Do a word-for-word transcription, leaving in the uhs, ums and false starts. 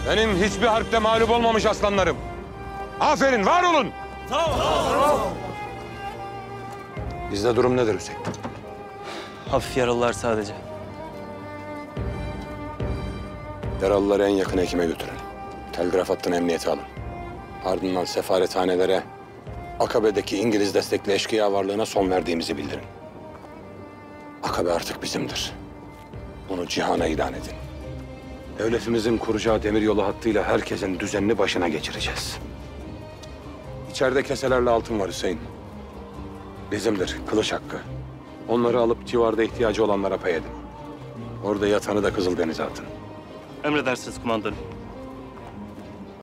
Benim hiçbir harpte mağlup olmamış aslanlarım. Aferin, var olun. Sağ ol. Sağ ol. Bizde durum nedir Hüseyin? Hafif yaralılar sadece. Yaralıları en yakın hekime götürün. Telgraf hattını emniyete alın. Ardından sefarethanelere Akabe'deki İngiliz destekli eşkıya varlığına son verdiğimizi bildirin. Akabe artık bizimdir. Bunu cihana ilan edin. Devletimizin kuracağı demiryolu hattıyla herkesin düzenini başına geçireceğiz. İçeride keselerle altın var Hüseyin. Bizimdir, kılıç hakkı. Onları alıp civarda ihtiyacı olanlara pay edin. Orada yatanı da Kızıldeniz'e atın. Emredersiniz kumandanım.